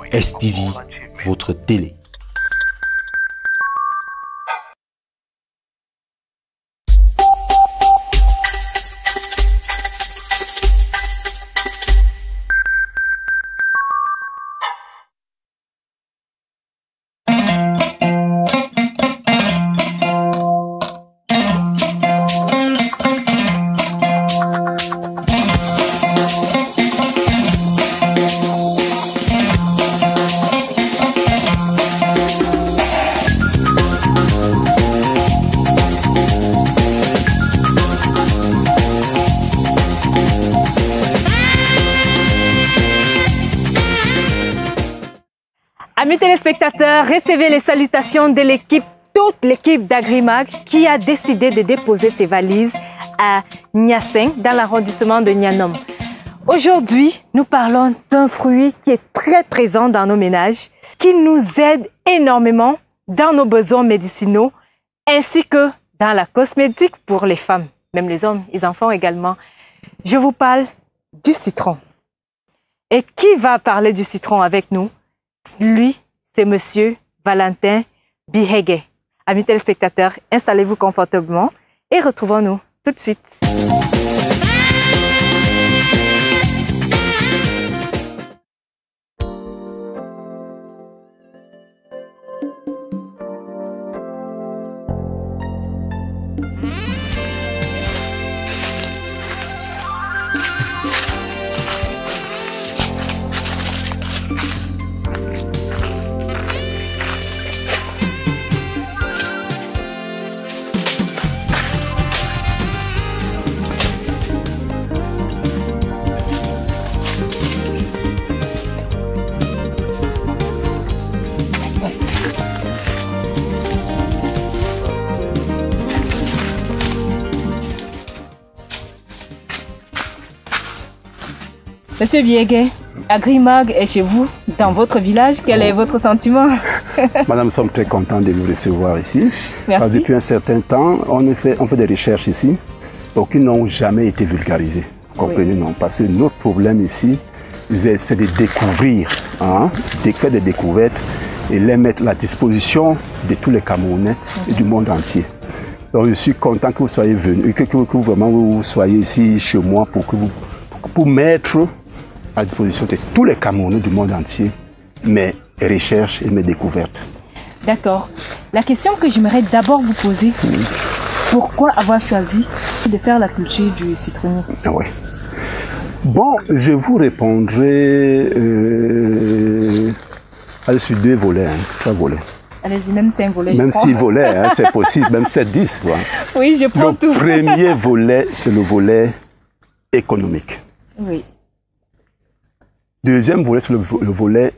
STV, votre télé. Amis téléspectateurs, recevez les salutations de l'équipe, toute l'équipe d'Agrimag qui a décidé de déposer ses valises à Niassing, dans l'arrondissement de Nianom. Aujourd'hui, nous parlons d'un fruit qui est très présent dans nos ménages, qui nous aide énormément dans nos besoins médicinaux, ainsi que dans la cosmétique pour les femmes, même les hommes, les enfants également. Je vous parle du citron. Et qui va parler du citron avec nous? Lui, c'est Monsieur Valentin Bihege. Amis téléspectateurs, installez-vous confortablement et retrouvons-nous tout de suite. Monsieur Bihege, Agrimag est chez vous, dans votre village. Quel est votre sentiment? Madame, nous sommes très contents de vous recevoir ici. Merci. Depuis un certain temps, on fait des recherches ici, qui n'ont jamais été vulgarisées. Comprenez, non? Parce que notre problème ici, c'est de découvrir, de faire des découvertes et les mettre à la disposition de tous les Camerounais et du monde entier. Donc, je suis content que vous soyez venus, que vraiment vous soyez ici chez moi pour mettre à disposition de tous les Camerounais du monde entier mes recherches et mes découvertes. D'accord. La question que j'aimerais d'abord vous poser, pourquoi avoir choisi de faire la culture du citronnier? Oui. Bon, je vous répondrai sur 2 volets, 3 volets. Allez-y, même 5 volets. Même 6 volets, c'est possible, même 7, 10. Ouais. Oui, je prends tout. Le premier volet, c'est le volet économique. Oui. Deuxième volet, c'est le volet,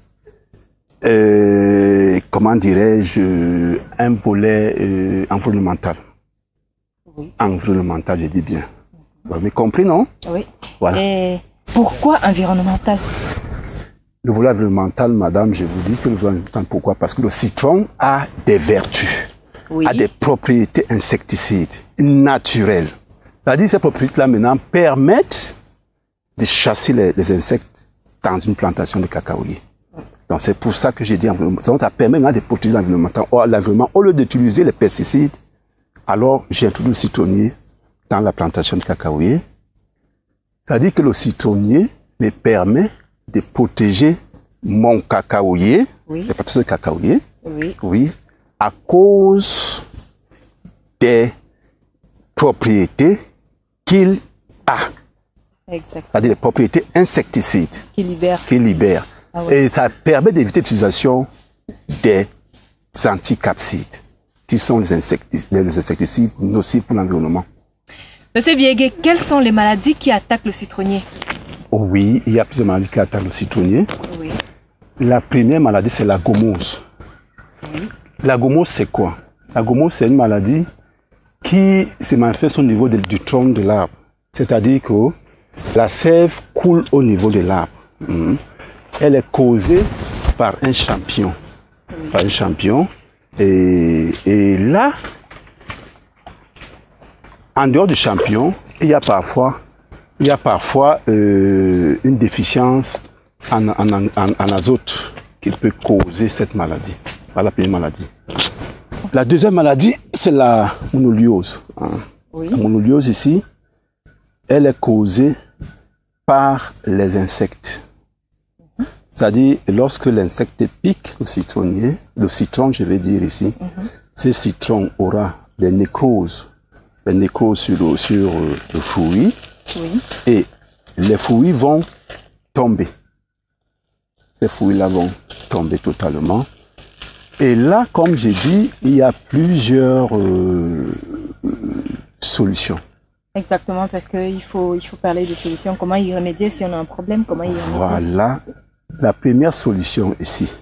comment dirais-je, un volet environnemental. Oui. Environnemental, je dis bien. Vous avez compris, non? Oui. Voilà. Et pourquoi environnemental? Le volet environnemental, madame, je vous dis que le volet environnemental, pourquoi? Parce que le citron a des vertus, a des propriétés insecticides, naturelles. C'est-à-dire que ces propriétés-là, maintenant, permettent de chasser les insectes dans une plantation de cacaoyer. Donc, c'est pour ça que j'ai dit environnemental. Ça permet maintenant de protéger l'environnement. Au lieu d'utiliser les pesticides, alors j'ai introduit le citronnier dans la plantation de cacaoyer. C'est-à-dire que le citronnier me permet de protéger mon cacaoyer, les plantations de cacaoyer, à cause des propriétés qu'il a. C'est-à-dire les propriétés insecticides qu'il libère. Ah ouais. Et ça permet d'éviter l'utilisation des anticapsides, qui sont les insecticides nocifs pour l'environnement. Monsieur Bihege, quelles sont les maladies qui attaquent le citronnier? Oui, il y a plusieurs maladies qui attaquent le citronnier. Oui. La première maladie, c'est la gomose. Oui. La gomose, c'est quoi? La gomose, c'est une maladie qui se manifeste au niveau du tronc de l'arbre. C'est-à-dire que la sève coule au niveau de l'arbre. Elle est causée par un champignon. Par un champignon. Et là, en dehors du champignon, il y a parfois une déficience en azote qui peut causer cette maladie. Voilà la première maladie. La deuxième maladie, c'est la monoliose. Hein. Oui. La monoliose ici, elle est causée par les insectes. C'est-à-dire, lorsque l'insecte pique le citronnier, le citron, je vais dire ici, ce citron aura des nécroses sur le fruit, et les fruits vont tomber. Ces fruits-là vont tomber totalement. Et là, comme j'ai dit, il y a plusieurs solutions. Exactement, parce qu'il faut parler de solutions. Comment y remédier si on a un problème? Comment y remédier? Voilà. La première solution ici,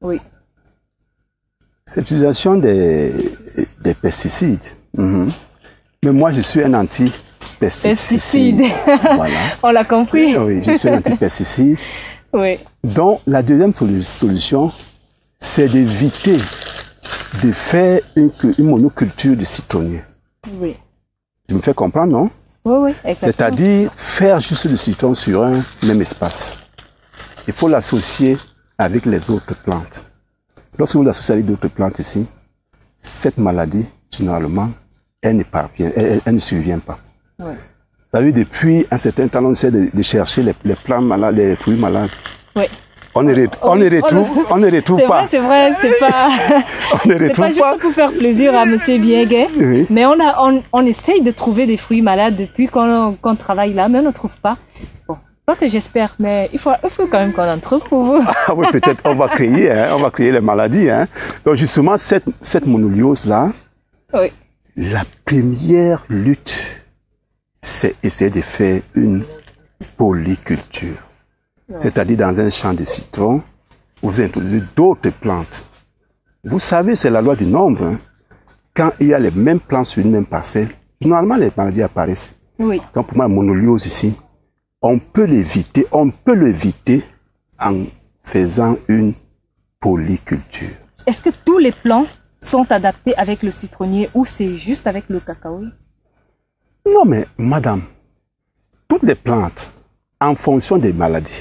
c'est l'utilisation des pesticides. Mais moi, je suis un anti-pesticide. Voilà. On l'a compris. Oui, je suis un anti-pesticide. Oui. Donc, la deuxième solution, c'est d'éviter de faire une monoculture de citronnier. Oui. Tu me fais comprendre, non? Oui, exactement. C'est-à-dire faire juste le citron sur un même espace. Il faut l'associer avec les autres plantes. Lorsque vous l'associez avec d'autres plantes ici, cette maladie, généralement, elle ne survient pas. Ouais. Vous savez, depuis un certain temps, on essaie de chercher les plantes malades, les fruits malades. Oui. On ne retrouve pas. C'est vrai, c'est pas... on ne retrouve pas. C'est pas juste pour faire plaisir à Monsieur Biéguet, mais on essaye de trouver des fruits malades depuis qu'on travaille là, mais on ne trouve pas. Bon. Pas que j'espère, mais il faut quand même qu'on en trouve pour vous. Ah oui, peut-être on va créer les maladies. Hein. Donc justement, cette monoliose-là, la première lutte, c'est essayer de faire une polyculture. C'est-à-dire dans un champ de citron, vous introduisez d'autres plantes. Vous savez, c'est la loi du nombre. Hein. Quand il y a les mêmes plantes sur une même parcelle, normalement les maladies apparaissent. Oui. Donc pour moi, la monoliose ici, on peut l'éviter en faisant une polyculture. Est-ce que tous les plants sont adaptés avec le citronnier ou c'est juste avec le cacao? Non, mais madame, toutes les plantes, en fonction des maladies,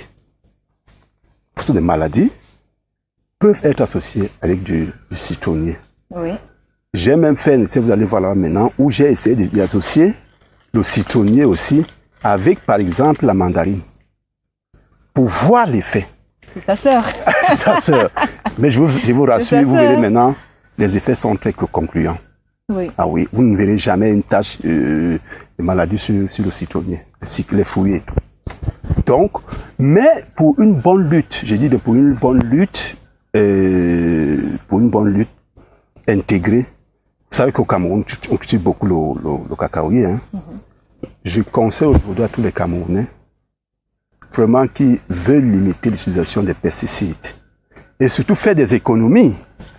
peuvent être associées avec du citronnier. Oui. J'ai même fait, vous allez voir là maintenant, où j'ai essayé d'y associer le citronnier aussi avec, par exemple, la mandarine, pour voir l'effet. C'est sa sœur. C'est sa sœur. Mais je vous rassure, vous verrez maintenant, les effets sont très concluants. Oui. Ah oui, vous ne verrez jamais une tache de maladie sur le citronnier, ainsi que les fruits et tout. Donc, mais pour une bonne lutte, pour une bonne lutte intégrée, vous savez qu'au Cameroun, on cultive beaucoup le cacaoyer, hein. Je conseille aujourd'hui à tous les Camerounais vraiment qui veulent limiter l'utilisation des pesticides et surtout faire des économies,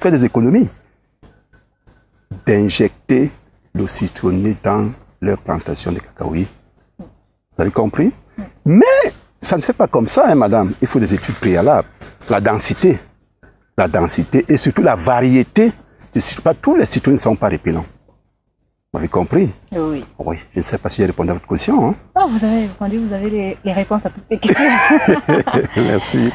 d'injecter le citronnier dans leur plantation de cacaoyer. Vous avez compris? Mais ça ne fait pas comme ça, hein, madame. Il faut des études préalables. La densité et surtout la variété. Pas tous les citronniers ne sont pas répellants. Vous avez compris? Oui. Oui, je ne sais pas si j'ai répondu à votre question. Hein. Oh, vous avez répondu, vous avez les réponses à toutes les questions. Merci.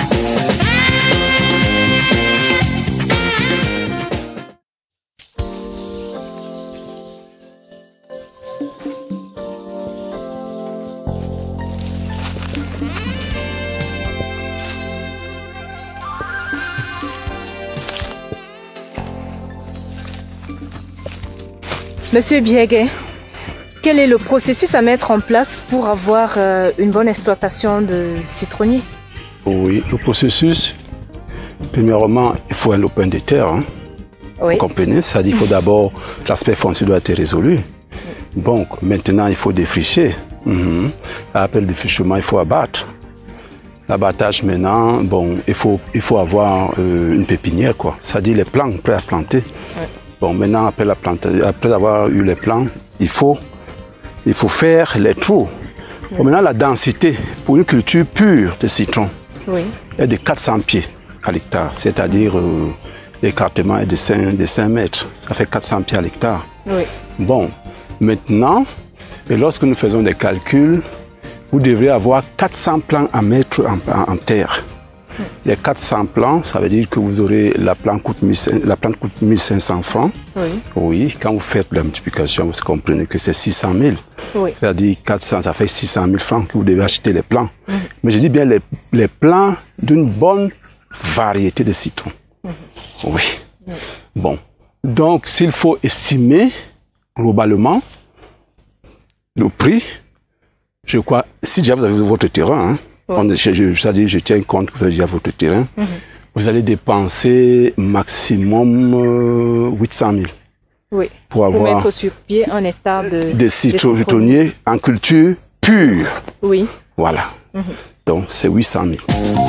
Monsieur Biéguet, quel est le processus à mettre en place pour avoir une bonne exploitation de citronnier? Oui, le processus, premièrement, il faut un lopin de terre. Hein. Oui. Vous comprenez? C'est-à-dire qu'il faut d'abord, l'aspect foncier doit être résolu. Donc, maintenant, il faut défricher. Après le défrichement, il faut abattre. L'abattage, maintenant, bon, il faut avoir une pépinière, quoi. C'est-à-dire les plants prêts à planter. Oui. Bon, maintenant, après avoir eu les plants, il faut faire les trous. Oui. Bon, maintenant, la densité pour une culture pure de citron est de 400 pieds à l'hectare. C'est-à-dire, l'écartement est de 5 mètres. Ça fait 400 pieds à l'hectare. Oui. Bon, maintenant, et lorsque nous faisons des calculs, vous devrez avoir 400 plants à mettre en terre. Les 400 plants, ça veut dire que vous aurez, la plante coûte 1500 francs. Oui. Oui, quand vous faites la multiplication, vous comprenez que c'est 600 000. Oui. C'est-à-dire 400, ça fait 600 000 francs que vous devez acheter les plants. Mais je dis bien les plants d'une bonne variété de citrons. Oui. Bon. Donc, s'il faut estimer globalement le prix, je crois, si déjà vous avez votre terrain, c'est-à-dire je tiens compte que vous avez déjà votre terrain, vous allez dépenser maximum 800 000. Oui. Pour mettre sur pied un hectare de citronniers en culture pure. Oui. Voilà. Donc, c'est 800 000.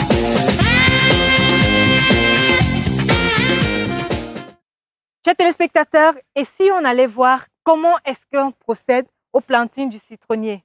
Chers téléspectateurs, et si on allait voir comment est-ce qu'on procède au planting du citronnier?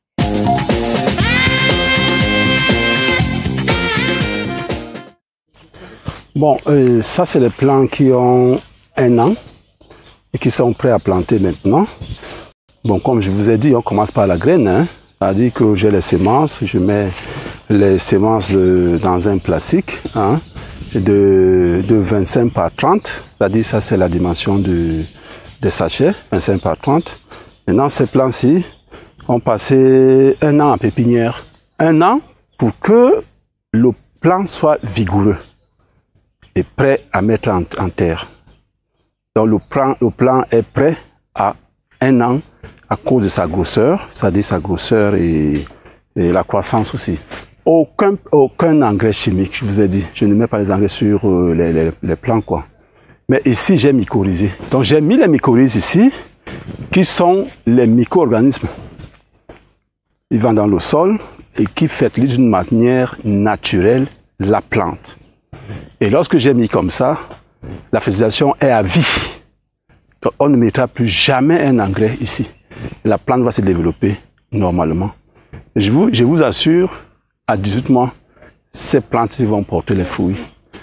Bon, ça c'est les plants qui ont 1 an et qui sont prêts à planter maintenant. Bon, comme je vous ai dit, on commence par la graine. Hein. C'est-à-dire que j'ai les semences, je mets les semences dans un plastique de 25 par 30. C'est-à-dire ça c'est la dimension des sachets, 25 par 30. Maintenant ces plants-ci ont passé 1 an en pépinière. 1 an pour que le plant soit vigoureux et prêt à mettre en terre. Donc le plant est prêt à 1 an à cause de sa grosseur, c'est-à-dire sa grosseur et la croissance aussi. Aucun engrais chimique, je vous ai dit. Je ne mets pas les engrais sur les plants, quoi. Mais ici, j'ai mycorhizé. Donc j'ai mis les mycorhizes ici, qui sont les micro-organismes. Ils vont dans le sol et qui fertilisent d'une manière naturelle la plante. Et lorsque j'ai mis comme ça, la fertilisation est à vie. Donc on ne mettra plus jamais un engrais ici. La plante va se développer normalement. Je vous assure, à 18 mois, ces plantes vont porter les fruits.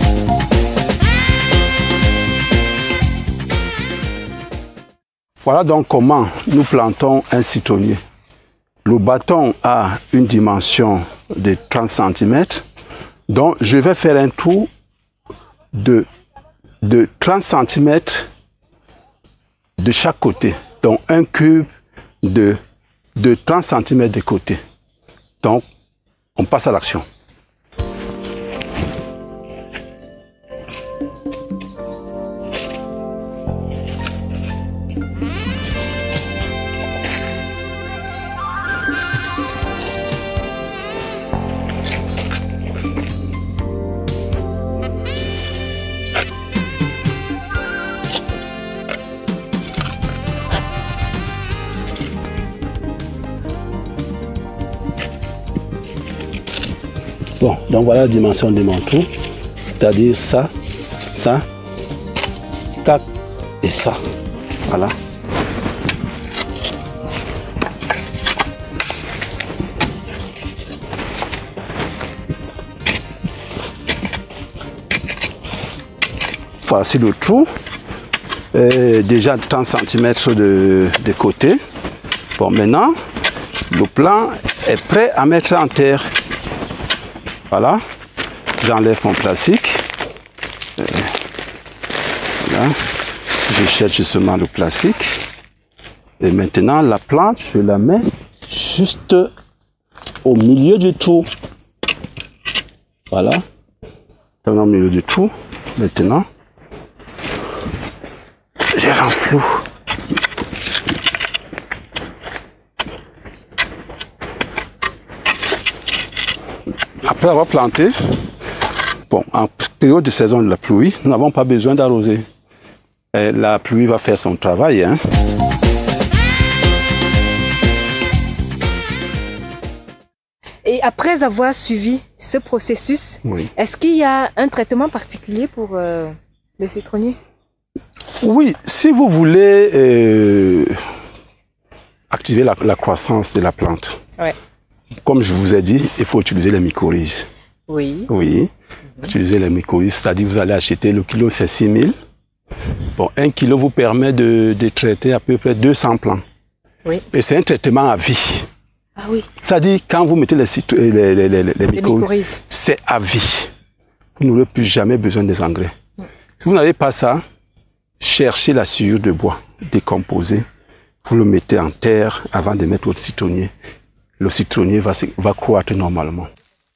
Voilà donc comment nous plantons un citronnier. Le bâton a une dimension de 30 cm. Donc je vais faire un trou de 30 cm de chaque côté. Donc un cube de 30 cm de côté. Donc on passe à l'action. Bon, donc voilà la dimension de mon trou, c'est-à-dire ça, 4 et ça. Voilà. Voici le trou, déjà 30 cm de côté. Bon, maintenant, le plant est prêt à mettre en terre. Voilà, j'enlève mon plastique. Voilà. Je cherche justement le plastique. Et maintenant, la plante, je la mets juste au milieu du trou. Voilà. Dans le milieu du trou. Maintenant, je renfloue. Après avoir planté, bon, en période de saison de la pluie, nous n'avons pas besoin d'arroser. La pluie va faire son travail. Hein. Et après avoir suivi ce processus, oui. Est-ce qu'il y a un traitement particulier pour les citronniers? Oui, si vous voulez activer la croissance de la plante. Ouais. Comme je vous ai dit, il faut utiliser les mycorhizes. Oui. Oui. Utiliser les mycorhizes, c'est-à-dire vous allez acheter le kilo, c'est 6 000. Bon, 1 kilo vous permet de traiter à peu près 200 plants. Oui. Et c'est un traitement à vie. Ah. Ah oui. Ça dit, quand vous mettez les mycorhizes, c'est à vie. Vous n'aurez plus jamais besoin des engrais. Si vous n'avez pas ça, cherchez la sciure de bois décomposée. Vous le mettez en terre avant de mettre votre citronnier. Le citronnier va croître normalement.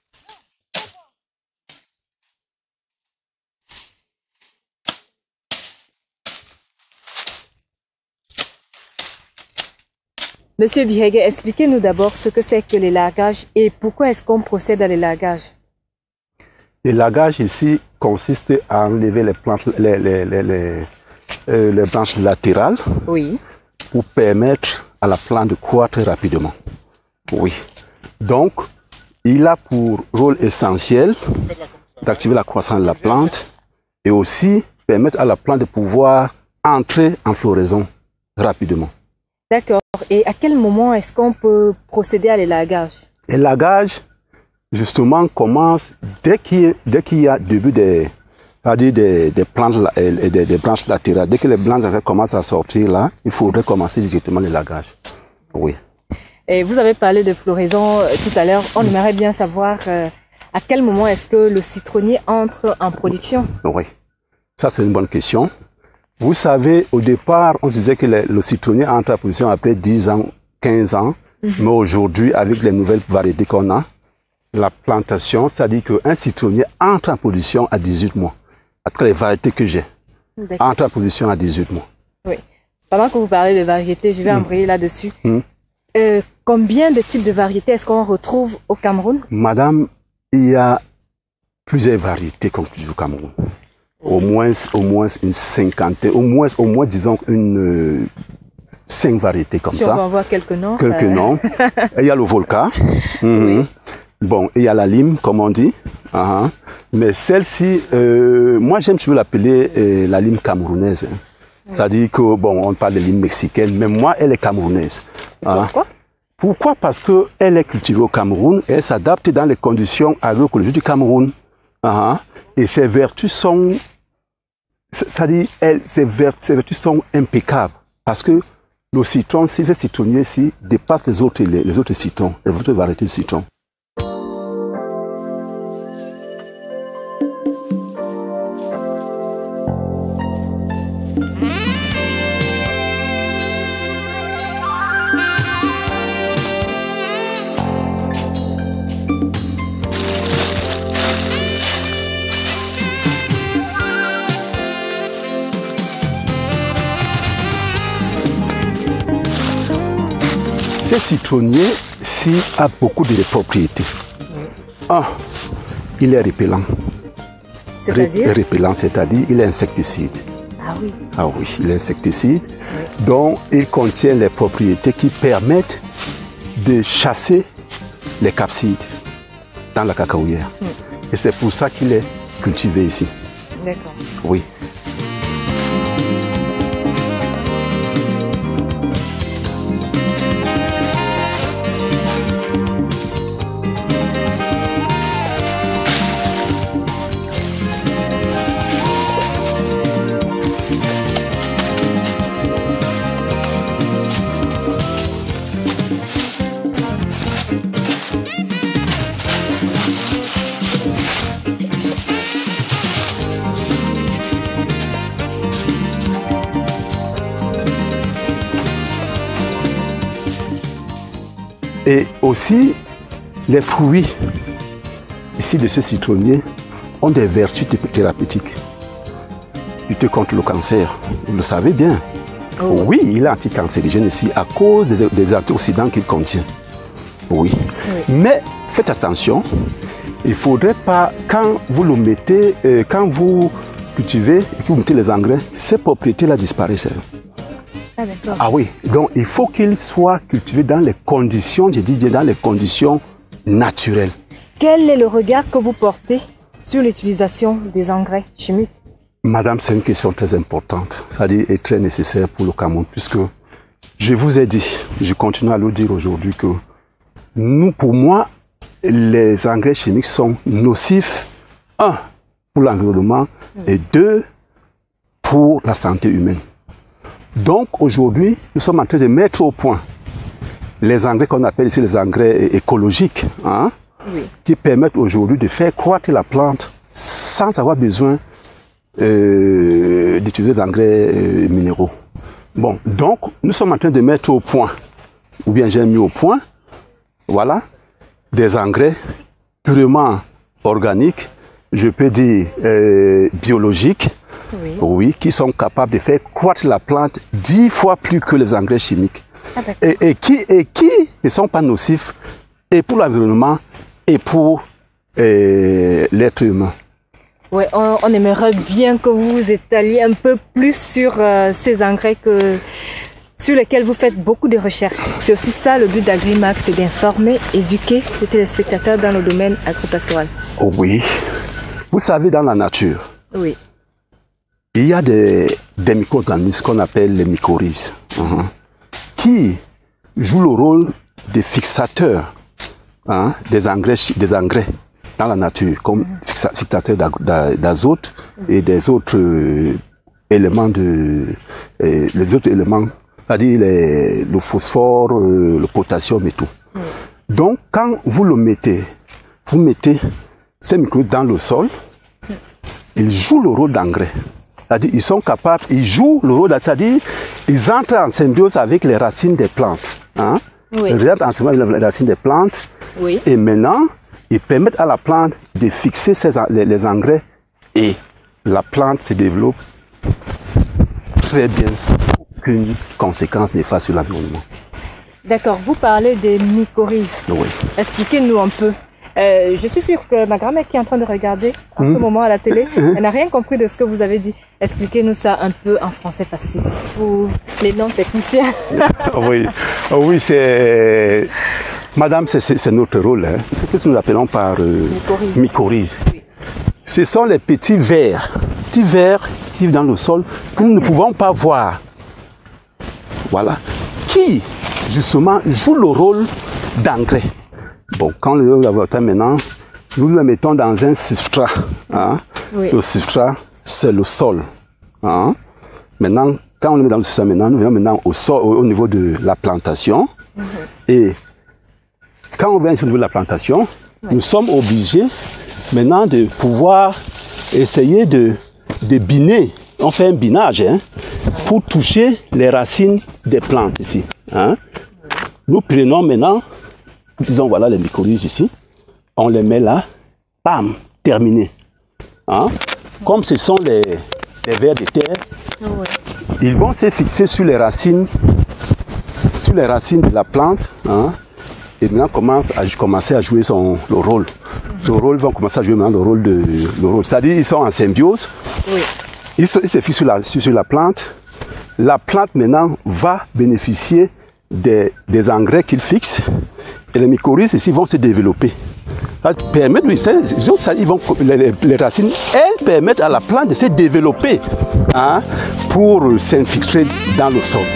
Monsieur Bihege, expliquez-nous d'abord ce que c'est que l'élagage et pourquoi est-ce qu'on procède à l'élagage? L'élagage ici consiste à enlever les plantes, les branches latérales, oui, pour permettre à la plante de croître rapidement. Oui. Donc, il a pour rôle essentiel d'activer la croissance de la plante et aussi permettre à la plante de pouvoir entrer en floraison rapidement. D'accord. Et à quel moment est-ce qu'on peut procéder à l'élagage? L'élagage, justement, commence dès qu'il y a début des plantes, des branches latérales. Dès que les branches commencent à sortir là, il faudrait commencer directement l'élagage. Oui. Et vous avez parlé de floraison tout à l'heure. On aimerait bien savoir à quel moment est-ce que le citronnier entre en production? Oui. Ça, c'est une bonne question. Vous savez, au départ, on se disait que le citronnier entre en production après 10 ans, 15 ans. Mais aujourd'hui, avec les nouvelles variétés qu'on a, la plantation, c'est-à-dire qu'un citronnier entre en production à 18 mois. Après les variétés que j'ai, entre en production à 18 mois. Oui. Pendant que vous parlez de variétés, je vais embrayer là-dessus. Combien de types de variétés est-ce qu'on retrouve au Cameroun? Madame, il y a plusieurs variétés qu'on trouve au Cameroun. Au moins une cinquantaine, au moins disons 5 variétés comme ça. On va voir quelques noms. Quelques noms. Il y a le volca. Oui. Bon, il y a la lime, comme on dit. Mais celle-ci, moi j'aime toujours l'appeler la lime camerounaise. C'est-à-dire que, bon, on parle de lime mexicaine, mais moi, elle est camerounaise. Pourquoi? Pourquoi? Parce qu'elle est cultivée au Cameroun et elle s'adapte dans les conditions agroécologiques du Cameroun. Et ses vertus sont, c'est-à-dire, ses vertus sont impeccables. Parce que le citron, si ce citronnier-ci dépasse les autres citrons, les autres variétés de citron. Ce citronnier-ci a beaucoup de propriétés. Il est répellant. C'est-à-dire? Répellant, c'est-à-dire il est insecticide. Ah oui. Ah oui, il est insecticide. Donc, il contient les propriétés qui permettent de chasser les capsides dans la cacaoyère. Et c'est pour ça qu'il est cultivé ici. D'accord. Oui. Et aussi, les fruits ici de ce citronnier ont des vertus thérapeutiques. Lutter contre le cancer, vous le savez bien. Oh. Oui, il est anticancérigène ici à cause des antioxydants qu'il contient. Oui. Mais faites attention, il ne faudrait pas, quand vous le mettez, quand vous cultivez et que vous mettez les engrais, ces propriétés-là disparaissent. Ah oui, donc il faut qu'il soit cultivé dans les conditions, je dis bien dans les conditions naturelles. Quel est le regard que vous portez sur l'utilisation des engrais chimiques? Madame, c'est une question très importante, c'est-à-dire et très nécessaire pour le Cameroun, puisque je vous ai dit, je continue à le dire aujourd'hui que nous, pour moi, les engrais chimiques sont nocifs, 1, pour l'environnement et 2, pour la santé humaine. Donc aujourd'hui, nous sommes en train de mettre au point les engrais qu'on appelle ici les engrais écologiques, hein, qui permettent aujourd'hui de faire croître la plante sans avoir besoin d'utiliser des engrais minéraux. Bon, donc nous sommes en train de mettre au point, ou bien j'ai mis au point, voilà, des engrais purement organiques, je peux dire biologiques, oui, qui sont capables de faire croître la plante 10 fois plus que les engrais chimiques. Ah, et qui ne sont pas nocifs et pour l'environnement et pour l'être humain. Oui, on aimerait bien que vous vous étaliez un peu plus sur ces engrais sur lesquels vous faites beaucoup de recherches. C'est aussi ça le but d'Agrimac, c'est d'informer, éduquer les téléspectateurs dans le domaine agropastoral. Oh oui. Vous savez, dans la nature, oui, il y a des micro-organismes qu'on appelle les mycorhizes, qui jouent le rôle de fixateurs des engrais dans la nature, comme fixateurs d'azote et des autres éléments les autres éléments, c'est-à-dire le phosphore, le potassium et tout. Donc, quand vous mettez ces micro-organismes dans le sol, ils jouent le rôle d'engrais. C'est-à-dire, ils sont capables, ils jouent le rôle, c'est-à-dire, ils entrent en symbiose avec les racines des plantes. Ils entrent en symbiose avec les racines des plantes. Oui. Et maintenant, ils permettent à la plante de fixer les engrais et la plante se développe très bien sans aucune conséquence néfaste sur l'environnement. D'accord, vous parlez des mycorhizes. Oui. Expliquez-nous un peu. Je suis sûre que ma grand-mère qui est en train de regarder en ce moment à la télé, elle n'a rien compris de ce que vous avez dit. Expliquez-nous ça un peu en français facile pour les non-techniciens. Oui, c'est... Madame, c'est notre rôle. C'est ce que nous appelons par mycorhizes. Oui. Ce sont les petits vers qui vivent dans le sol que nous ne pouvons pas voir. Voilà. Qui, justement, jouent le rôle d'engrais. Bon, quand nous l'avons maintenant, nous le mettons dans un substrat. Oui. Le substrat, c'est le sol. Maintenant, quand on le met dans le substrat, nous venons maintenant au sol, au niveau de la plantation. Et quand on vient au niveau de la plantation, nous sommes obligés maintenant de pouvoir essayer de biner. On fait un binage pour toucher les racines des plantes ici. Nous prenons maintenant, disons voilà les mycorhizes ici, on les met là, bam, terminé. Comme ce sont les vers de terre, ils vont se fixer sur les racines de la plante, et maintenant commencer à jouer le rôle. Le rôle va commencer à jouer maintenant le rôle. C'est-à-dire ils sont en symbiose. Oui. Ils se fixent sur la plante. La plante maintenant va bénéficier des engrais qu'ils fixent. Et les mycorhizes ici vont se développer. Les racines, elles permettent à la plante de se développer pour s'infiltrer dans le sol.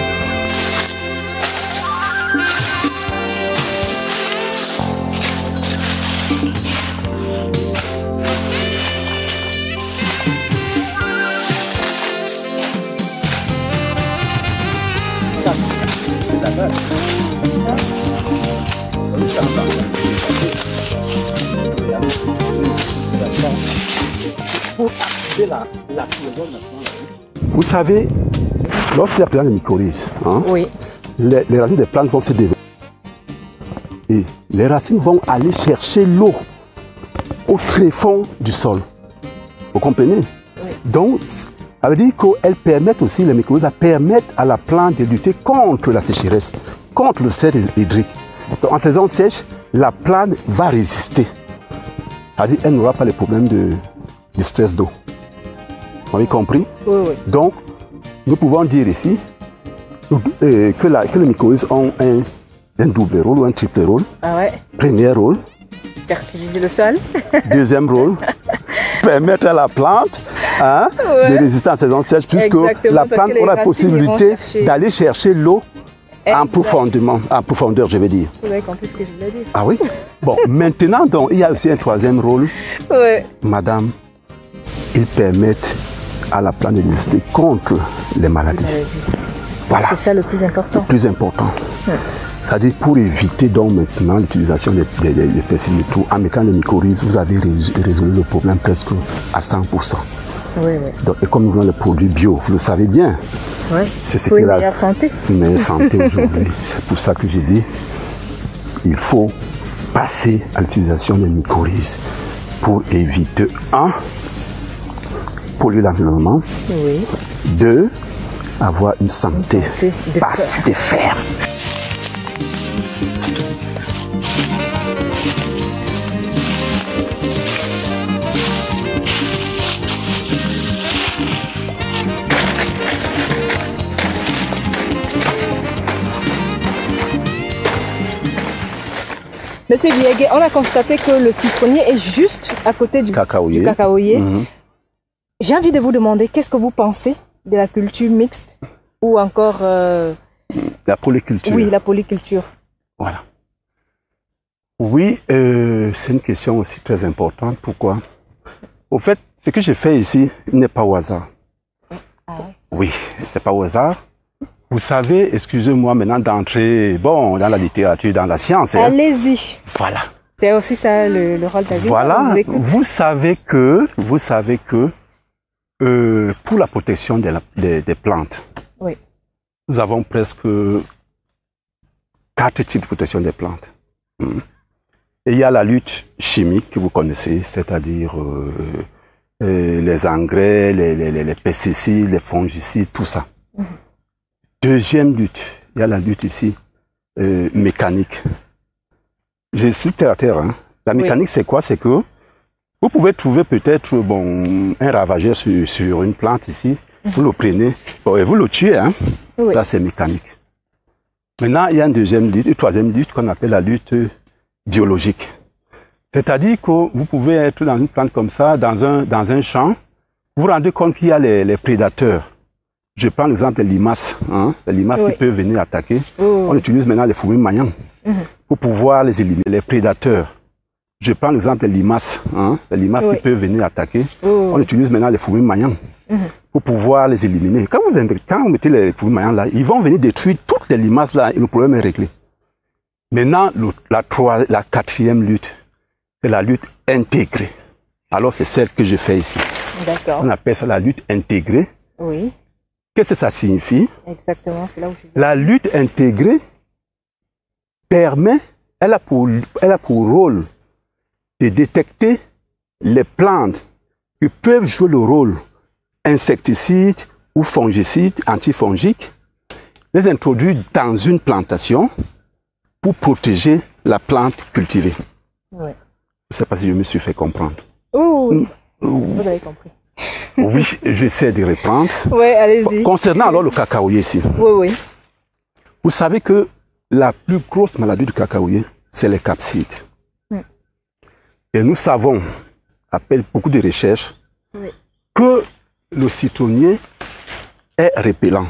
Vous savez, lorsqu'il y a plein de mycorhizes, les racines des plantes vont se développer. Et les racines vont aller chercher l'eau au tréfonds du sol. Vous comprenez? Oui. Donc, ça veut dire qu'elles permettent aussi, les mycorhizes permettent à la plante de lutter contre la sécheresse, contre le stress hydrique. Donc, en saison sèche, la plante va résister. C'est-à-dire qu'elle n'aura pas les problèmes de stress d'eau. Vous avez compris? Oui. Donc, nous pouvons dire ici que les mycorhizes ont un double rôle ou un triple rôle. Premier rôle. Fertiliser le sol. Deuxième rôle. Permettre à la plante de résister en saison sèche, puisque la plante aura la possibilité d'aller chercher l'eau en profondeur, je vais dire. Vous avez compris ce que je voulais dire. Ah oui? Bon, maintenant, donc, il y a aussi un troisième rôle. Oui. Madame, ils permettent à la plante de résister contre les maladies. Voilà. C'est ça le plus important. Le plus important. C'est-à-dire pour éviter donc maintenant l'utilisation des pesticides et tout, en mettant les mycorhizes, vous avez résolu le problème presque à 100%. Oui, oui. Donc, et comme nous voulons le produit bio, vous le savez bien. Oui. C'est ce pour qui une est meilleure santé. Une meilleure santé aujourd'hui. C'est pour ça que j'ai dit, il faut passer à l'utilisation des mycorhizes pour éviter, 1, polluer l'environnement, oui. 2, avoir une santé de fer. Monsieur Biégué, on a constaté que le citronnier est juste à côté du cacaoyer. Mhm. J'ai envie de vous demander, qu'est-ce que vous pensez de la culture mixte ou encore... La polyculture. Oui, la polyculture. Voilà. Oui, c'est une question aussi très importante. Pourquoi? Au fait, ce que j'ai fait ici n'est pas au hasard. Ah ouais. Oui, c'est pas au hasard. Vous savez, excusez-moi maintenant d'entrer dans la littérature, dans la science. Allez-y. Voilà. C'est aussi ça le rôle d'Agrimac. Voilà. Vous savez que pour la protection des plantes, oui. Nous avons presque 4 types de protection des plantes. Et il y a la lutte chimique que vous connaissez, c'est-à-dire les engrais, les pesticides, les fongicides, tout ça. Deuxième lutte, il y a la lutte ici, mécanique. Je suis terre à terre. Hein. La mécanique, c'est quoi? C'est que vous pouvez trouver peut-être un ravageur sur une plante ici, vous le prenez, et vous le tuez. Hein. Oui. Ça, c'est mécanique. Maintenant, il y a une deuxième lutte, une troisième lutte qu'on appelle la lutte biologique. C'est-à-dire que vous pouvez être dans une plante comme ça, dans un champ, vous vous rendez compte qu'il y a les prédateurs. Je prends l'exemple des limaces, hein, les limaces qui peuvent venir attaquer. On utilise maintenant les fourmis magnans pour pouvoir les éliminer, les prédateurs. Je prends l'exemple des limaces, hein, les limaces qui peuvent venir attaquer. On utilise maintenant les fourmis magnans pour pouvoir les éliminer. Quand vous mettez les fourmis magnans là, ils vont venir détruire toutes les limaces là et le problème est réglé. Maintenant, la quatrième lutte, c'est la lutte intégrée. Alors, c'est celle que je fais ici. D'accord. On appelle ça la lutte intégrée. Oui. Qu'est-ce que ça signifie? Exactement, c'est là où je suis. La lutte intégrée permet, elle a pour rôle de détecter les plantes qui peuvent jouer le rôle insecticide ou fongicide, antifongique, les introduire dans une plantation pour protéger la plante cultivée. Ouais. Je ne sais pas si je me suis fait comprendre. Vous avez compris. Oui, j'essaie de reprendre. Oui, allez-y. Concernant alors le cacaoyer ici. Oui. Vous savez que la plus grosse maladie du cacaoyer, c'est les capsides. Et nous savons, après beaucoup de recherches, que le citronnier est répellant.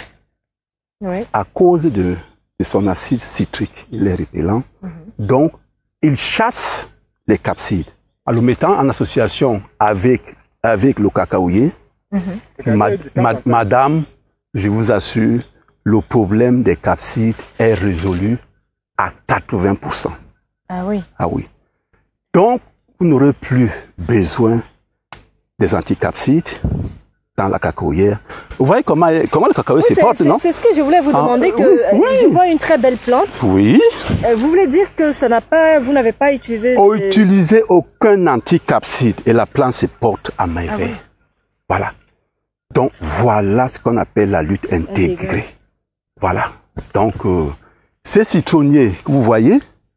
À cause de son acide citrique, il est répellant. Donc, il chasse les capsides. En le mettant en association avec le cacaoyer, madame, je vous assure, le problème des capsides est résolu à 80%. Ah oui? Ah oui. Donc, vous n'aurez plus besoin des anticapsides dans la cacaoyère. Vous voyez comment le cacaoyer se porte, non? C'est ce que je voulais vous demander, je vois une très belle plante. Oui. Vous voulez dire que vous n'avez pas utilisé... Utilisez aucun anticapside et la plante se porte à merveille. Oui. Voilà. Donc, voilà ce qu'on appelle la lutte intégrée. Voilà. Donc, ces citronniers que vous voyez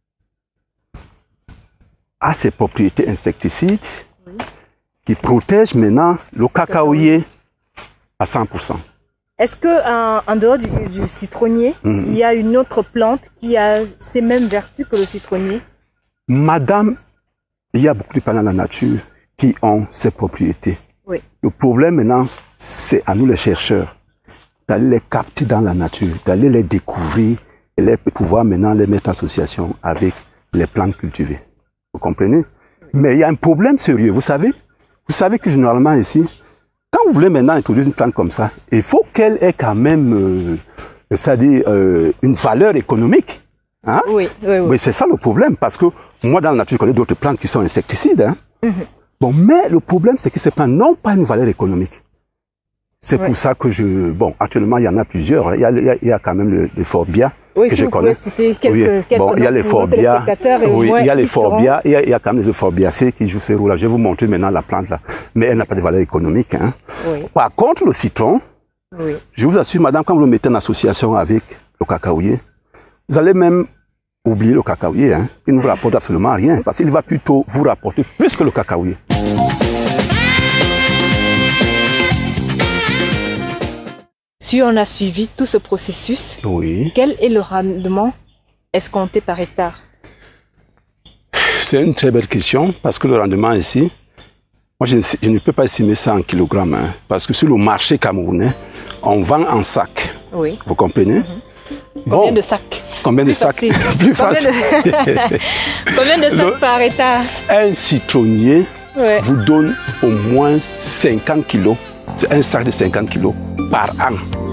a ses propriétés insecticides qui protègent maintenant le cacaoyer à 100%. Est-ce qu'en dehors du citronnier, il y a une autre plante qui a ces mêmes vertus que le citronnier? Madame, il y a beaucoup de plantes dans la nature qui ont ces propriétés. Oui. Le problème maintenant, c'est à nous les chercheurs d'aller les capter dans la nature, d'aller les découvrir et pouvoir maintenant les mettre en association avec les plantes cultivées. Vous comprenez? Mais il y a un problème sérieux, vous savez? Vous savez que généralement ici, quand vous voulez maintenant introduire une plante comme ça, il faut qu'elle ait quand même, c'est-à-dire une valeur économique. Hein? Oui, oui, oui. Mais c'est ça le problème, parce que moi, dans la nature, je connais d'autres plantes qui sont insecticides. Hein? Bon, mais le problème, c'est que ces plantes n'ont pas une valeur économique. C'est pour ça que bon, actuellement, il y en a plusieurs. Il y a quand même le Forbia, oui, que si je vous connais. Citer quelques Bon, il y a les Forbia. Oui, il y a les Forbia. Seront... Il y a quand même les Forbiacées qui jouent ces rôles-là. Je vais vous montrer maintenant la plante là. Mais elle n'a pas de valeur économique. Hein. Oui. Par contre, le citron, je vous assure, madame, quand vous le mettez en association avec le cacaoyer, vous allez même oublier le cacaoyer. Hein. Il ne vous rapporte absolument rien. Parce qu'il va plutôt vous rapporter plus que le cacaoyer. Si on a suivi tout ce processus, quel est le rendement escompté par hectare? C'est une très belle question, parce que le rendement ici, moi je ne peux pas estimer ça en kilogrammes, hein, parce que sur le marché camerounais, on vend en sac. Oui. Vous comprenez? Combien de sacs? Combien de sacs? Plus facile. Combien de sacs par hectare? Un citronnier vous donne au moins 50 kilos. C'est un sac de 50 kilos par an.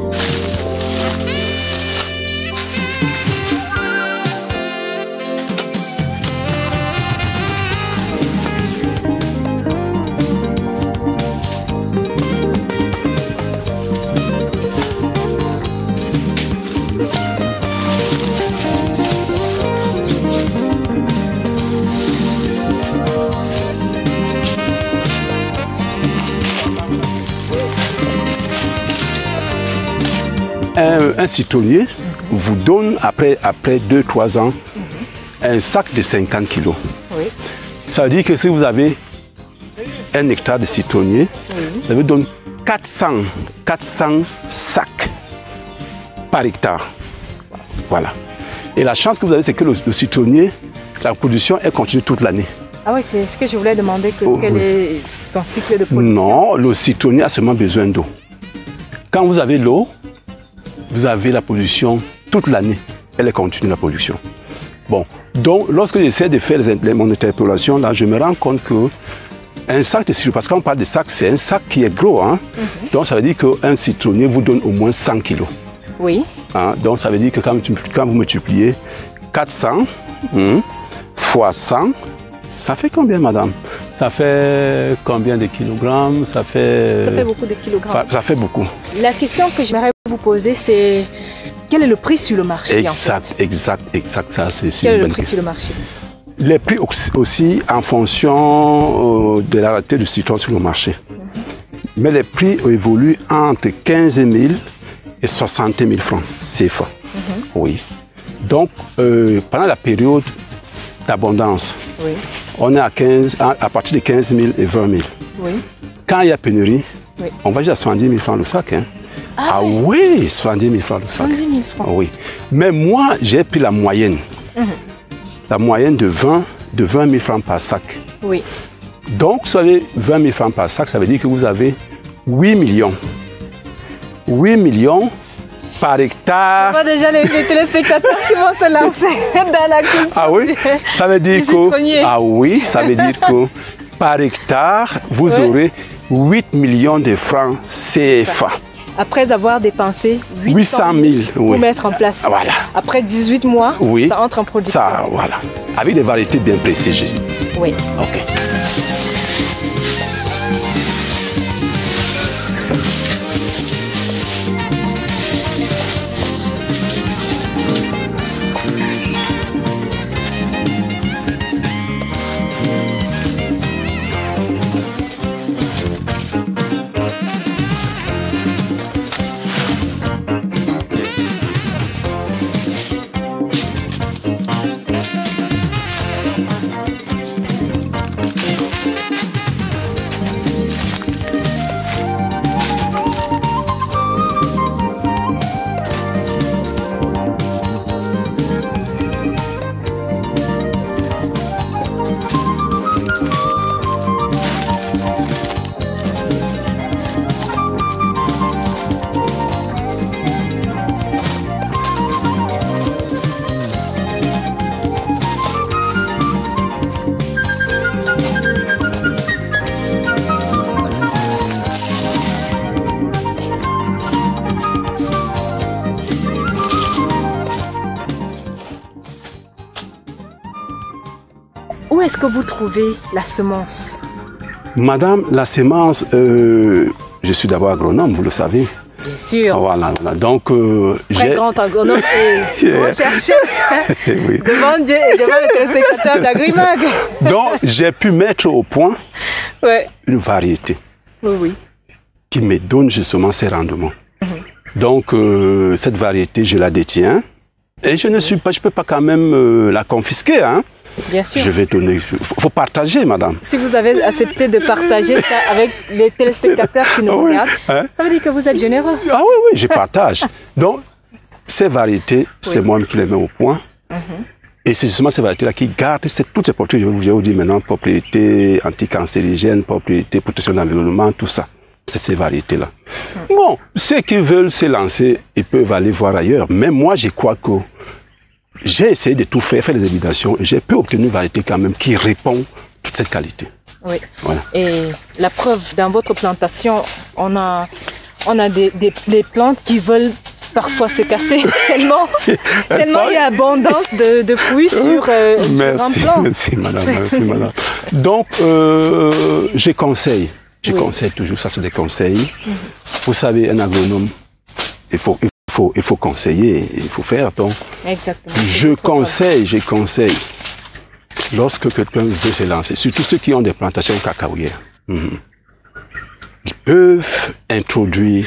Un citronnier vous donne, après 2-3 ans, un sac de 50 kilos. Oui. Ça veut dire que si vous avez 1 hectare de citronnier, ça vous donne 400 sacs par hectare. Voilà. Et la chance que vous avez, c'est que le citronnier, la production, elle continue toute l'année. Ah oui, c'est ce que je voulais demander, quel est son cycle de production? Non, le citronnier a seulement besoin d'eau. Quand vous avez l'eau, vous avez la production toute l'année. Elle est continue, la production. Bon, donc lorsque j'essaie de faire mon interpolation, là, je me rends compte que un sac de citron, parce qu'on parle de sac, c'est un sac qui est gros. Hein? Donc ça veut dire qu'un citronnier vous donne au moins 100 kilos. Oui. Hein? Donc ça veut dire que quand vous multipliez 400 fois 100, ça fait combien, madame? Ça fait combien de kilogrammes? Ça fait beaucoup de kilogrammes. Ça fait beaucoup. La question que j'aimerais vous poser, c'est quel est le prix sur le marché? Exact. Ça, c'est quel est le prix sur le marché? Les prix aussi en fonction de la rareté du citron sur le marché. Mais les prix évoluent entre 15 000 et 60 000 francs CFA. Oui. Donc, pendant la période d'abondance, on est à partir de 15 000 et 20 000. Oui. Quand il y a pénurie, on va jusqu'à 70 000 francs le sac. Hein. Ah oui, 70 000 francs le sac. 70 000 francs. Oui. Mais moi, j'ai pris la moyenne. La moyenne de 20 000 francs par sac. Oui. Donc, si vous avez 20 000 francs par sac, ça veut dire que vous avez 8 millions. 8 millions par hectare. Je vois déjà les téléspectateurs qui vont se lancer dans la culture. Ah oui, ça veut dire que, ah oui, ça veut dire que par hectare, vous aurez 8 millions de francs CFA. Après avoir dépensé 800 000 pour mettre en place. Voilà. Après 18 mois, ça entre en production. Ça, voilà. Avec des variétés bien précises. Oui. OK. que vous trouvez la semence? Madame, la semence, je suis d'abord agronome, vous le savez. Bien sûr. Voilà. Donc, très grand agronome et bon chercheur oui. devant Dieu et devant le téléspectateur d'Agrimag. Donc, j'ai pu mettre au point une variété qui me donne justement ces rendements. Donc, cette variété, je la détiens et je ne peux pas quand même la confisquer. Hein. Bien sûr. Je vais donner. Faut partager, madame. Si vous avez accepté de partager ça avec les téléspectateurs qui nous regardent, ça veut dire que vous êtes généreux. Ah oui, je partage. Donc, ces variétés, c'est moi qui les mets au point. Et c'est justement ces variétés-là qui gardent toutes ces propriétés, je vais vous dire maintenant, propriétés anticancérigènes, propriétés protection de l'environnement, tout ça. C'est ces variétés-là. Bon, ceux qui veulent se lancer, ils peuvent aller voir ailleurs. Mais moi, je crois que j'ai essayé de tout faire des hybridations et j'ai pu obtenir une variété quand même qui répond à toute cette qualité. Oui. Voilà. Et la preuve, dans votre plantation, on a des plantes qui veulent parfois se casser tellement il y a abondance de fruits sur un plan. Merci madame. Donc, je conseille toujours, ça c'est des conseils. Vous savez, un agronome, il faut conseiller, il faut faire. Donc, exactement. Je conseille, lorsque quelqu'un veut se lancer, surtout ceux qui ont des plantations cacaoyères, ils peuvent introduire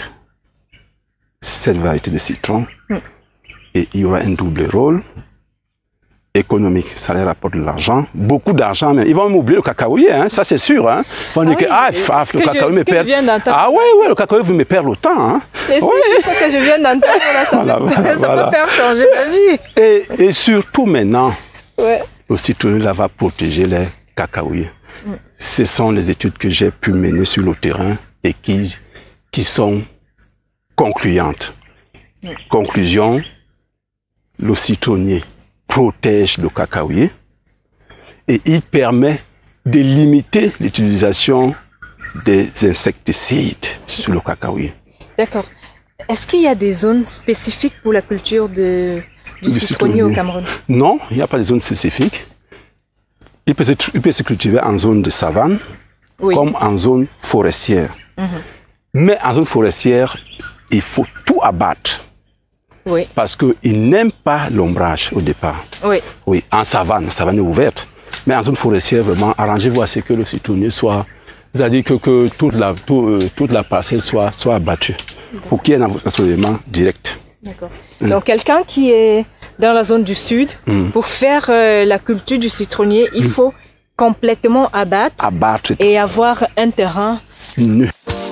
cette variété de citron et il y aura un double rôle économique, ça leur rapporte de l'argent, beaucoup d'argent même. Ils vont m'oublier le cacaoyer, hein, ça c'est sûr. Hein. Ils vont dire que le cacao me perd. Ah ouais, le cacao me perd le temps. Hein. C'est ce que je viens d'entendre, ça peut faire changer ma vie. Et surtout maintenant, le citronnier là va protéger les cacaoyers. Ce sont les études que j'ai pu mener sur le terrain et qui sont concluantes. Conclusion, le citronnier protège le cacaoyer et il permet de limiter l'utilisation des insecticides sur le cacaoyer. D'accord. Est-ce qu'il y a des zones spécifiques pour la culture du citronnier au Cameroun? Non, il n'y a pas de zone spécifique. Il peut se cultiver en zone de savane comme en zone forestière. Mais en zone forestière, il faut tout abattre. Parce qu'ils n'aiment pas l'ombrage au départ. Oui, en savane est ouverte. Mais en zone forestière, vraiment, arrangez-vous à ce que le citronnier soit... C'est-à-dire que toute la parcelle soit abattue pour qu'il y ait un assaisonnement direct. D'accord. Donc, quelqu'un qui est dans la zone du sud, pour faire la culture du citronnier, il faut complètement abattre et avoir un terrain nu.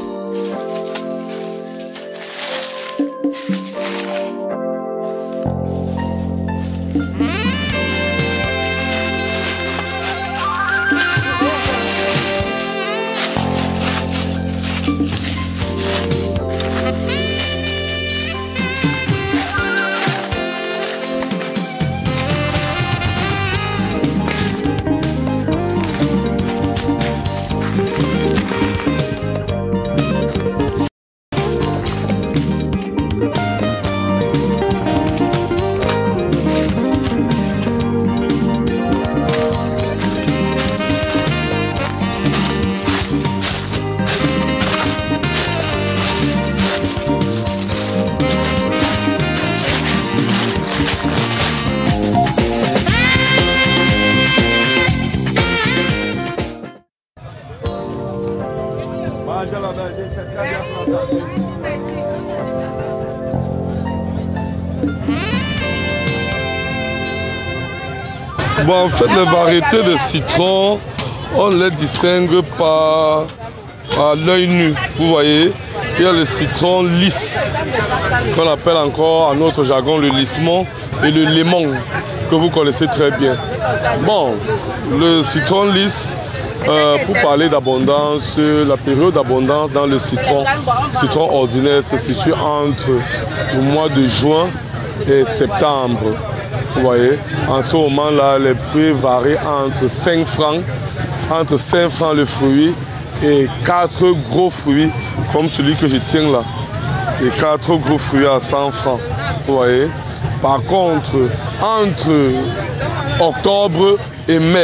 Bon, en fait, les variétés de citron, on les distingue par l'œil nu. Vous voyez, il y a le citron lisse, qu'on appelle encore en notre jargon le lissement, et le lemon, que vous connaissez très bien. Bon, le citron lisse, pour parler d'abondance, la période d'abondance dans le citron ordinaire se situe entre le mois de juin et septembre. Vous voyez, en ce moment-là, les prix varient entre 5 francs le fruit et 4 gros fruits, comme celui que je tiens là. Et 4 gros fruits à 100 francs. Vous voyez. Par contre, entre octobre et mai,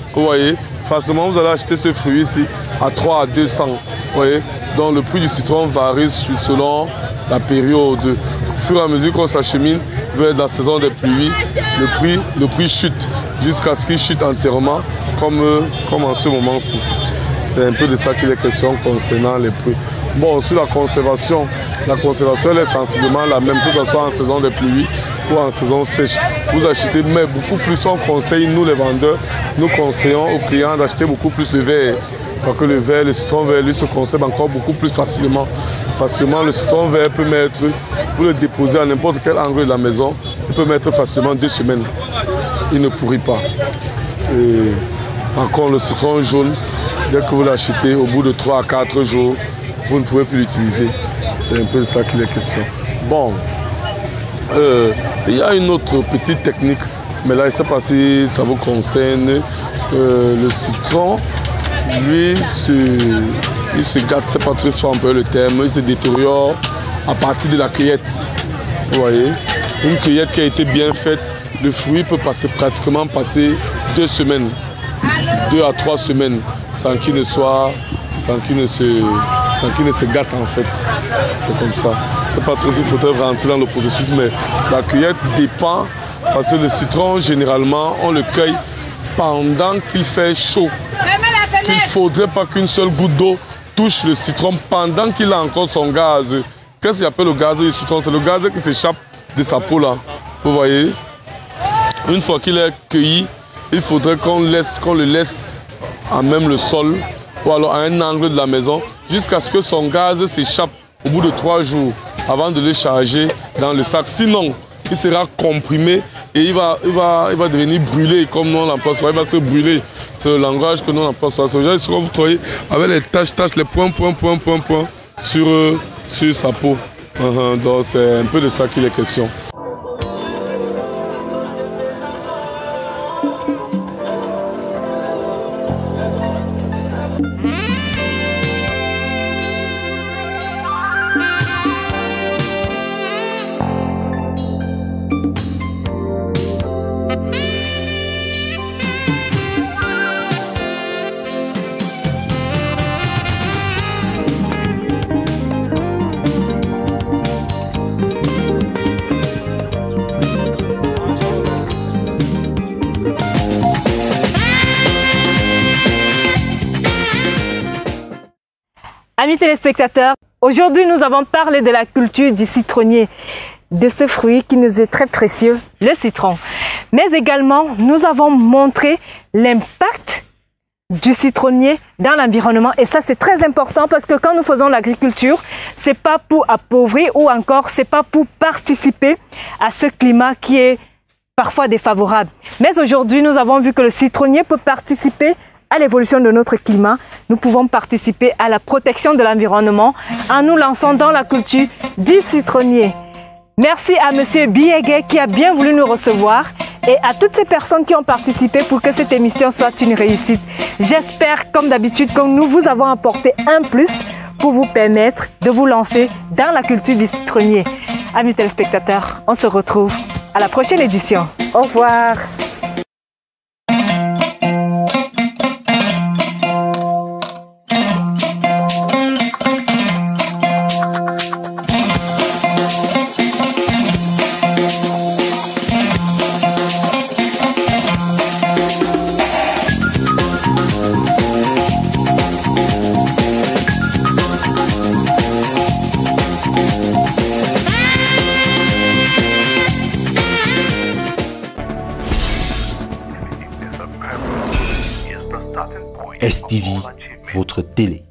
vous voyez, facilement vous allez acheter ce fruit ici à 3 à 200. Vous voyez, donc le prix du citron varie selon la période. Au fur et à mesure qu'on s'achemine vers la saison des pluies, le prix chute jusqu'à ce qu'il chute entièrement comme en ce moment-ci. C'est un peu de ça qu'il est question concernant les prix. Bon, sur la conservation elle est sensiblement la même, que ce soit en saison de pluie ou en saison sèche. Vous achetez, mais beaucoup plus, on conseille, nous les vendeurs, nous conseillons aux clients d'acheter beaucoup plus de verre. Parce que le citron vert, lui, se conserve encore beaucoup plus facilement. Le citron vert peut mettre, vous le déposez à n'importe quel angle de la maison, il peut mettre facilement 2 semaines. Il ne pourrit pas. Et, par contre, le citron jaune, dès que vous l'achetez, au bout de 3 à 4 jours, vous ne pouvez plus l'utiliser. C'est un peu de ça qu'il est question. Bon, il y a une autre petite technique, mais là, je ne sais pas si ça vous concerne. Le citron, lui, il se gâte, je ne sais pas trop soit un peu le terme, il se détériore à partir de la cueillette. Vous voyez, une cueillette qui a été bien faite, le fruit peut pratiquement passer 2 semaines, 2 à 3 semaines, sans qu'il ne se gâte en fait. C'est comme ça. C'est pas trop s'il faudrait rentrer dans le processus, mais la cueillette dépend, parce que le citron, généralement, on le cueille pendant qu'il fait chaud. Il ne faudrait pas qu'une seule goutte d'eau touche le citron pendant qu'il a encore son gaz. Qu'est-ce qu'il appelle le gaz du citron? C'est le gaz qui s'échappe de sa peau là. Vous voyez? Une fois qu'il est cueilli, il faudrait qu'on le laisse à même le sol ou alors à un angle de la maison jusqu'à ce que son gaz s'échappe au bout de 3 jours avant de le charger dans le sac. Sinon, il sera comprimé et il va devenir brûlé comme nous on l'emploie. Il va se brûler. C'est le langage que nous on emploie. C'est ce que vous voyez avec les taches, les points sur sa peau. Donc c'est un peu de ça qu'il est question. Amis téléspectateurs, aujourd'hui nous avons parlé de la culture du citronnier, de ce fruit qui nous est très précieux, le citron. Mais également, nous avons montré l'impact du citronnier dans l'environnement. Et ça, c'est très important parce que quand nous faisons l'agriculture, c'est pas pour appauvrir ou encore c'est pas pour participer à ce climat qui est parfois défavorable. Mais aujourd'hui, nous avons vu que le citronnier peut participer à l'évolution de notre climat. Nous pouvons participer à la protection de l'environnement en nous lançant dans la culture du citronnier. Merci à Monsieur Biégué qui a bien voulu nous recevoir et à toutes ces personnes qui ont participé pour que cette émission soit une réussite. J'espère, comme d'habitude, que nous vous avons apporté un plus pour vous permettre de vous lancer dans la culture du citronnier. Amis téléspectateurs, on se retrouve à la prochaine édition. Au revoir. STV, votre télé.